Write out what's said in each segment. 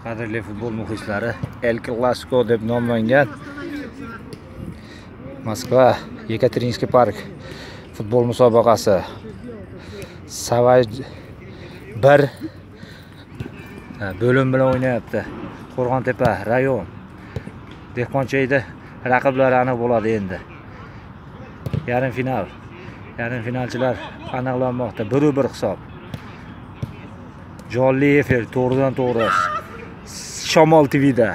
Qadrli futbol muxlislari, El Clasico deb nomlangan Moskva Yekaterinskiy park futbol musobaqasi. Savay 1 bo'lim bilan o'ynayapti. Qo'rg'ontepa rayon. Dehqonchilikda raqiblari aniq bo'ladi endi. Yarim final. Yarim finalchilar aniqlanmoqda. 1-1 hisob. Jonli efir to'g'ridan to'g'ri. Shamol TV'da.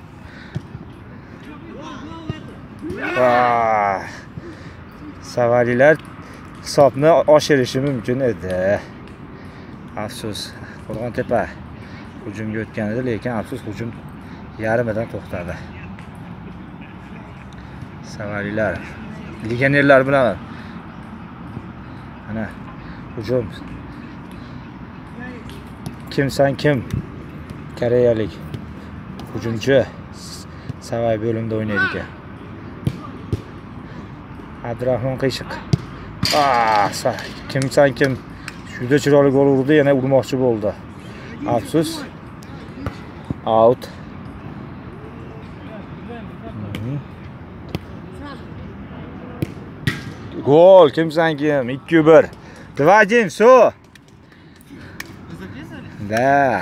Savalilar hisobni oshirishi mumkin edi. Afsus, Qo'rg'ontepa hujumga o'tgan edi, lekin afsus hujum yarimidan to'xtadi. Savalilar legionerlar bilan ana hujum. Kimsan kim? Koreyalik hujumchi Savay bo'limda o'ynaydi ekan. Abdurahmon Qiyshiq. Kimsan kim? Juda chiroyli gol urdi, yana urmoqchi bo'ldi. Afsus. Out. Gol, kimsan kim? 2-1. Vadim, so. Да.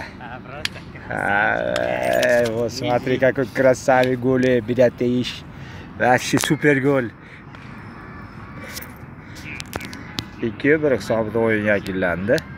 Вот смотри, какой красавый гол, бедатейш. Вообще супер gol. 2-1 hisobida o'yin yakunlandi.